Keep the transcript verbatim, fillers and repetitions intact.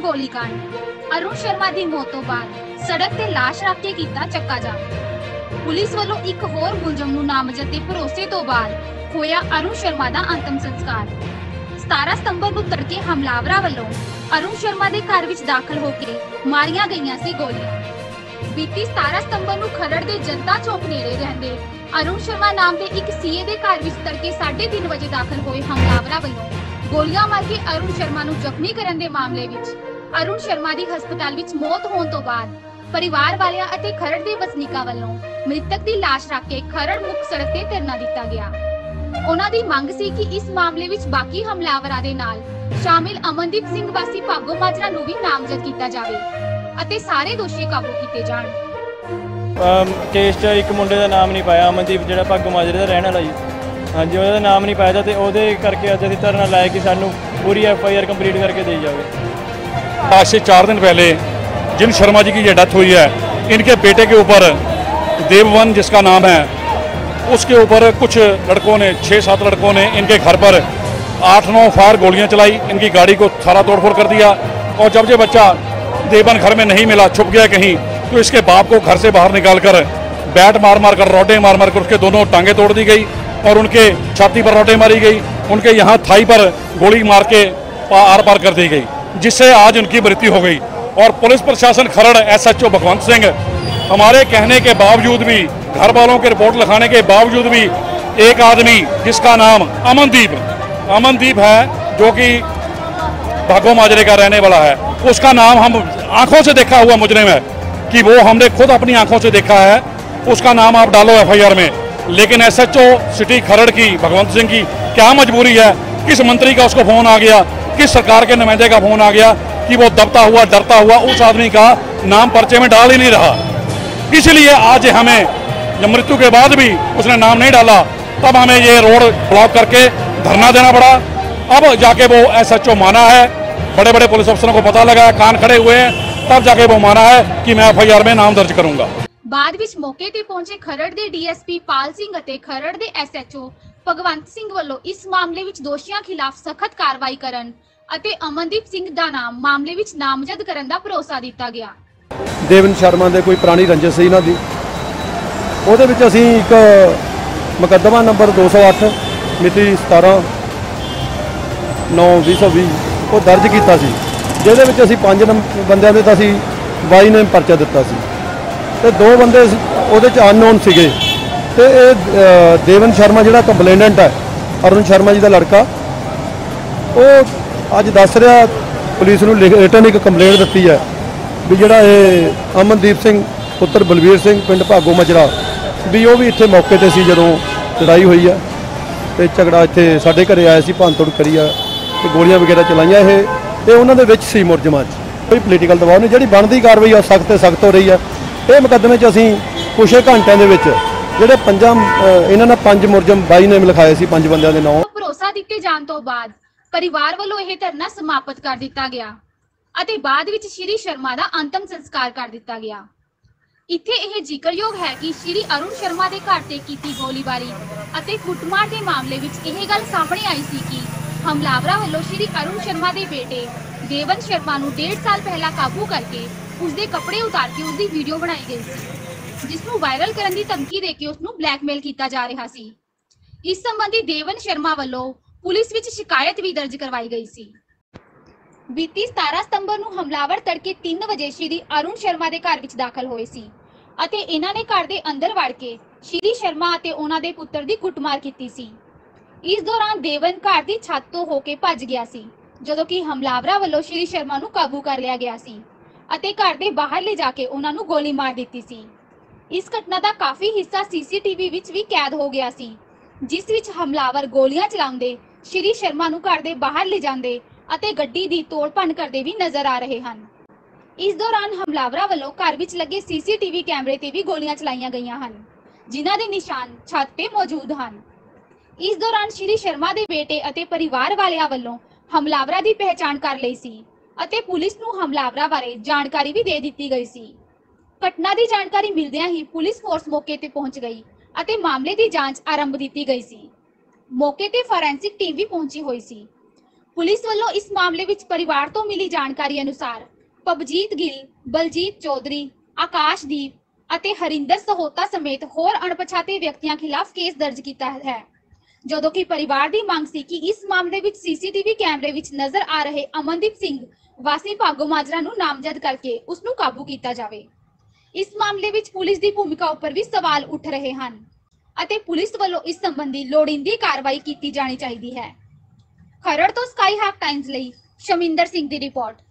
गोलीकांड। अरुण शर्मा की मौत तो बाद सड़क ते लाश रख के कीता चक्का जाम। पुलिस वालों एक होर मुलजम नूं नामजद दे भरोसे तो बाद होया अरुण शर्मा दा अंतिम संस्कार। सतारह सितंबर नूं तड़के हमलावरां वालों अरुण शर्मा दे घर विच दाखिल होके मारियां गईयां सी गोलियां। बीती सतारह सितंबर नूं खरड़ दे जनता चौक नेड़े रहंदे अरुण शर्मा नाम दे एक सीए दे घर विच तड़के साढ़े तीन बजे दाखिल होए हमलावरां वालों गोलियां मार के अरुण शर्मा नूं जख्मी करन दे मामले विच अरुण शर्मा दी हस्पताल विच मौत होण तो बाद परिवार वालियां अते खरड़ दे वसनीकां वालों मृतक दी लाश रख के खरड़ मुख सड़क ते धरना दिता गया। उन्हां दी मंग सी कि इस मामले विच बाकी हमलावरां दे नाल शामिल अमनदीप सिंह वासी भागो माजरा नूं भी नामजद कीता जावे अते सारे दोषी काबू कीते जाण। केस च एक मुंडे दा नाम नहीं पाया, अमनदीप जिहड़ा भागो माजरे दा रहण वाला जी। हाँ जी, ਉਹਦਾ नाम नहीं पाया तो ਉਹਦੇ करके अज ਅਸੀਂ धरना लाया कि सानू पूरी एफ आई आर कंप्लीट करके दी जाए। आज से चार दिन पहले जिन शर्मा जी की ये डेथ हुई है, इनके बेटे के ऊपर देववन जिसका नाम है, उसके ऊपर कुछ लड़कों ने छः सात लड़कों ने इनके घर पर आठ नौ फायर गोलियां चलाई, इनकी गाड़ी को सारा तोड़फोड़ कर दिया। और जब ये बच्चा देवन घर में नहीं मिला, छुप गया कहीं, तो इसके बाप को घर से बाहर निकाल कर बैट मार मार कर रोडे मार मार कर उसके दोनों टांगे तोड़ दी गई और उनके छाती पर रोटे मारी गई, उनके यहाँ थाई पर गोली मार के आर पार कर दी गई, जिससे आज उनकी मृत्यु हो गई। और पुलिस प्रशासन Kharar S H O Bhagwant Singh हमारे कहने के बावजूद भी, घर वालों के रिपोर्ट लिखाने के बावजूद भी, एक आदमी जिसका नाम अमनदीप अमनदीप है जो कि भागो माजरे का रहने वाला है, उसका नाम हम आंखों से देखा हुआ मुजरिम है कि वो हमने खुद अपनी आंखों से देखा है, उसका नाम आप डालो एफ आई आर में। लेकिन S H O city Kharar की भगवंत सिंह की क्या मजबूरी है, किस मंत्री का उसको फोन आ गया, किस सरकार के नुमाइंदे का फोन आ गया कि वो दबता हुआ डरता हुआ उस आदमी का नाम पर्चे में डाल ही नहीं रहा। इसलिए आज हमें मृत्यु के बाद भी उसने नाम नहीं डाला, तब हमें ये रोड ब्लॉक करके धरना देना पड़ा। अब जाके वो एस एच ओ माना है, बड़े बड़े पुलिस अफसरों को पता लगा है, कान खड़े हुए हैं, तब जाके वो माना है कि मैं एफ आई आर में नाम दर्ज करूंगा। बाद विच मौके ते पहुंचे खरड़ दे D S P Pal Singh अते खरड़ दे S H O Bhagwant Singh वालों इस मामले विच दोषियों खिलाफ सख्त कार्रवाई करन अते अमनदीप सिंह दा नाम मामले विच नामजद करन दा भरोसा दिता गया। देवन शर्मा दे कोई पुरानी रंजिश सी इन्हां दी, ਉਹਦੇ ਵਿੱਚ ਅਸੀਂ ਇੱਕ ਮੁਕੱਦਮਾ ਨੰਬਰ दो सौ आठ ਮਿਤੀ सतारह नौ बीस सौ बीस ਉਹ ਦਰਜ ਕੀਤਾ ਸੀ, ਜਿਹਦੇ ਵਿੱਚ ਅਸੀਂ ਪੰਜ ਬੰਦਿਆਂ ਦੇ ਤਾਂ ਅਸੀਂ ਬਾਈ ਨੇ ਪਰਚਾ ਦਿੱਤਾ ਸੀ ਤੇ ਦੋ ਬੰਦੇ ਉਹਦੇ ਚ ਅਨਨੋਨ ਸੀਗੇ। ਤੇ ਇਹ ਦੇਵਨ ਸ਼ਰਮਾ ਜਿਹੜਾ ਕੰਪਲੇਨੈਂਟ ਹੈ, ਅਰੁਣ ਸ਼ਰਮਾ ਜੀ ਦਾ ਲੜਕਾ, ਉਹ ਅੱਜ ਦੱਸ ਰਿਹਾ ਪੁਲਿਸ ਨੂੰ ਰਿਟਨ ਇੱਕ ਕੰਪਲੇਂਟ ਦਿੱਤੀ ਹੈ ਵੀ ਜਿਹੜਾ ਇਹ ਅਮਨਦੀਪ ਸਿੰਘ ਪੁੱਤਰ ਬਲਵੀਰ ਸਿੰਘ ਪਿੰਡ ਭਾਗੋ ਮਜਰਾ ਵੀ ਉਹ ਵੀ ਇੱਥੇ ਮੌਕੇ ਤੇ ਸੀ ਜਦੋਂ ਲੜਾਈ ਹੋਈ ਹੈ ਤੇ ਝਗੜਾ ਇੱਥੇ ਸਾਡੇ ਘਰੇ ਆਇਆ ਸੀ, ਭੰਨ ਤੋੜ ਕਰੀ ਆ ਤੇ ਗੋਲੀਆਂ ਵਗੈਰਾ ਚਲਾਈਆਂ। ਇਹ ਤੇ ਉਹਨਾਂ ਦੇ ਵਿੱਚ ਸੀ ਮੁਲਜ਼ਮਾਂ 'ਚ ਕੋਈ ਪੋਲੀਟੀਕਲ ਦਬਾਅ ਨਹੀਂ, ਜਿਹੜੀ ਬਣਦੀ ਕਾਰਵਾਈ ਆ ਸਖਤ ਤੇ ਸਖਤ ਹੋ ਰਹੀ ਆ। ਇਹ ਮੁਕੱਦਮੇ 'ਚ ਅਸੀਂ ਕੁਛ ਘੰਟਿਆਂ ਦੇ ਵਿੱਚ ਜਿਹੜੇ ਪੰਜਾਂ ਇਹਨਾਂ ਨੇ ਪੰਜ ਮੁਲਜ਼ਮ ਬਾਈ ਨੇ ਲਿਖਾਏ ਸੀ, ਪੰਜ ਬੰਦਿਆਂ ਦੇ ਨਾਮ। ਭਰੋਸਾ ਦਿੱਤੇ ਜਾਣ ਤੋਂ ਬਾਅਦ ਪਰਿਵਾਰ ਵੱਲੋਂ ਇਹ ਧਰਨਾ ਸਮਾਪਤ ਕਰ ਦਿੱਤਾ ਗਿਆ ਅਤੇ ਬਾਅਦ ਵਿੱਚ ਸ਼੍ਰੀ ਸ਼ਰਮਾ ਦਾ ਅੰਤਮ ਸੰਸਕਾਰ ਕਰ ਦਿੱਤਾ ਗਿਆ। ਇੱਥੇ ਇਹ ਜ਼ਿਕਰਯੋਗ ਹੈ ਕਿ ਸ਼੍ਰੀ ਅਰੁਣ ਸ਼ਰਮਾ ਦੇ ਘਰ ਤੇ ਕੀਤੀ ਗੋਲੀਬਾਰੀ ਅਤੇ ਕੁੱਟਮਾਰ ਦੇ ਮਾਮਲੇ ਵਿੱਚ ਇਹ ਗੱਲ ਸਾਹਮਣੇ ਆਈ ਸੀ ਕਿ ਹਮਲਾਵਰਾਂ ਵੱਲੋਂ ਸ਼੍ਰੀ ਅਰੁਣ ਸ਼ਰਮਾ ਦੇ ਬੇਟੇ ਦੇਵਨ ਸ਼ਰਮਾ ਨੂੰ ਡੇਢ ਸਾਲ ਪਹਿਲਾਂ ਕਾਬੂ ਕਰਕੇ ਉਸਦੇ ਕੱਪੜੇ ਉਤਾਰ ਕੇ ਉਸਦੀ ਵੀਡੀਓ ਬਣਾਈ ਗਈ ਸੀ, ਜਿਸ ਨੂੰ ਵਾਇਰਲ ਕਰਨ ਦੀ ਧਮਕੀ ਦੇ ਕੇ ਉਸ ਨੂੰ ਬਲੈਕਮੇਲ ਕੀਤਾ ਜਾ ਰਿਹਾ ਸੀ। ਇਸ ਸੰਬੰਧੀ ਦੇਵਨ ਸ਼ਰਮਾ ਵੱਲੋਂ ਪੁਲਿਸ ਵਿੱਚ ਸ਼ਿਕਾਇਤ ਵੀ ਦਰਜ ਕਰਵਾਈ ਗਈ ਸੀ। ਬੀਤੀ ਸਤਾਰਹ ਸਤੰਬਰ ਨੂੰ ਹਮਲਾਵਰ ਤੜਕੇ ਤਿੰਨ ਵਜੇ ਸ਼੍ਰੀ ਅਰੁਣ ਸ਼ਰਮਾ ਦੇ ਘਰ ਵਿੱਚ ਦਾਖਲ ਹੋਏ ਸੀ ਅਤੇ ਇਹਨਾਂ ਨੇ ਘਰ ਦੇ ਅੰਦਰ ਵੜ ਕੇ ਸ਼੍ਰੀ ਸ਼ਰਮਾ ਅਤੇ ਉਹਨਾਂ ਦੇ ਪੁੱਤਰ ਦੀ ਕੁੱਟਮਾਰ ਕੀਤੀ ਸੀ। ਇਸ ਦੌਰਾਨ ਦੇਵਨ ਘਰ ਦੀ ਛੱਤ ਤੋਂ ਹੋ ਕੇ ਭੱਜ ਗਿਆ ਸੀ, ਜਦੋਂ ਕਿ ਹਮਲਾਵਰਾਂ ਵੱਲੋਂ ਸ਼੍ਰੀ ਸ਼ਰਮਾ ਨੂੰ ਕਾਬੂ ਕਰ ਲਿਆ ਗਿਆ ਸੀ ਅਤੇ ਘਰ ਦੇ ਬਾਹਰ ਲੈ ਜਾ ਕੇ ਉਹਨਾਂ ਨੂੰ ਗੋਲੀ ਮਾਰ ਦਿੱਤੀ ਸੀ। ਇਸ ਘਟਨਾ ਦਾ ਕਾਫੀ ਹਿੱਸਾ ਸੀ ਸੀ ਟੀ ਵੀ ਵਿੱਚ ਵੀ ਕੈਦ ਹੋ ਗਿਆ ਸੀ, ਜਿਸ ਵਿੱਚ ਹਮਲਾਵਰ ਗੋਲੀਆਂ ਚਲਾਉਂਦੇ, ਸ਼੍ਰੀ ਸ਼ਰਮਾ ਨੂੰ ਘਰ ਦੇ ਬਾਹਰ ਲੈ ਜਾਂਦੇ ਅਤੇ ਗੱਡੀ ਦੀ ਤੋੜ ਭੰਨ ਕਰਦੇ ਵੀ ਨਜ਼ਰ ਆ ਰਹੇ ਹਨ। ਇਸ ਦੌਰਾਨ ਹਮਲਾਵਰਾਂ ਵੱਲੋਂ ਘਰ ਵਿੱਚ ਲੱਗੇ ਸੀ ਸੀ ਟੀ ਵੀ ਕੈਮਰੇ ਤੇ ਵੀ ਗੋਲੀਆਂ ਚਲਾਈਆਂ ਗਈਆਂ ਹਨ, ਜਿਨ੍ਹਾਂ ਦੇ ਨਿਸ਼ਾਨ ਛੱਤ ਤੇ ਮੌਜੂਦ ਹਨ। ਇਸ ਦੌਰਾਨ ਸ਼੍ਰੀ ਸ਼ਰਮਾ ਦੇ ਬੇਟੇ ਅਤੇ ਪਰਿਵਾਰ ਵਾਲਿਆਂ ਵੱਲੋਂ ਹਮਲਾਵਰਾਂ ਦੀ ਪਹਿਚਾਣ ਕਰ ਲਈ ਸੀ ਅਤੇ ਪੁਲਿਸ ਨੂੰ ਹਮਲਾਵਰਾਂ ਬਾਰੇ ਜਾਣਕਾਰੀ ਵੀ ਦੇ ਦਿੱਤੀ ਗਈ ਸੀ। ਘਟਨਾ ਦੀ ਜਾਣਕਾਰੀ ਮਿਲਦਿਆਂ ਹੀ ਪੁਲਿਸ ਫੋਰਸ ਮੌਕੇ ਤੇ ਪਹੁੰਚ ਗਈ ਅਤੇ ਮਾਮਲੇ ਦੀ ਜਾਂਚ ਆਰੰਭ ਦਿੱਤੀ ਗਈ ਸੀ। ਮੌਕੇ ਤੇ ਫੋਰੈਂਸਿਕ ਟੀਮ ਵੀ ਪਹੁੰਚੀ ਹੋਈ ਸੀ। ਪੁਲਿਸ ਵੱਲੋਂ ਇਸ ਮਾਮਲੇ ਵਿੱਚ ਪਰਿਵਾਰ ਤੋਂ ਮਿਲੀ ਜਾਣਕਾਰੀ ਅਨੁਸਾਰ ਪਬਜੀਤ ਗਿੱਲ, ਬਲਜੀਤ ਚੌਧਰੀ, ਆਕਾਸ਼ਦੀਪ ਅਤੇ ਹਰਿੰਦਰ ਸਹੋਤਾ ਸਮੇਤ ਹੋਰ ਅਣਪਛਾਤੇ ਵਿਅਕਤੀਆਂ ਖਿਲਾਫ ਕੇਸ ਦਰਜ ਕੀਤਾ ਹੈ, ਜਦੋਂ ਕਿ ਪਰਿਵਾਰ ਦੀ ਮੰਗ ਸੀ ਕਿ ਇਸ ਮਾਮਲੇ ਵਿੱਚ ਸੀਸੀਟੀਵੀ ਕੈਮਰੇ ਵਿੱਚ ਨਜ਼ਰ ਆ ਰਹੇ ਅਮਨਦੀਪ ਸਿੰਘ ਵਾਸੀ ਭਾਗੋ ਮਾਜਰਾ ਨੂੰ ਨਾਮਜ਼ਦ ਕਰਕੇ ਉਸ ਨੂੰ ਕਾਬੂ ਕੀਤਾ ਜਾਵੇ। ਇਸ ਮਾਮਲੇ ਵਿੱਚ ਪੁਲਿਸ ਦੀ ਭੂਮਿਕਾ ਉੱਪਰ ਵੀ ਸਵਾਲ ਉੱਠ ਰਹੇ ਹਨ ਅਤੇ ਪੁਲਿਸ ਵੱਲੋਂ ਇਸ ਸੰਬੰਧੀ ਲੋੜੀਂਦੀ ਕਾਰਵਾਈ ਕੀਤੀ ਜਾਣੀ ਚਾਹੀਦੀ ਹੈ। ਖਰੜ ਤੋਂ ਸਕਾਈ ਹਾਕ ਟਾਈਮਜ਼ ਲਈ ਸ਼ਮਿੰਦਰ ਸਿੰਘ ਦੀ ਰਿਪੋਰਟ।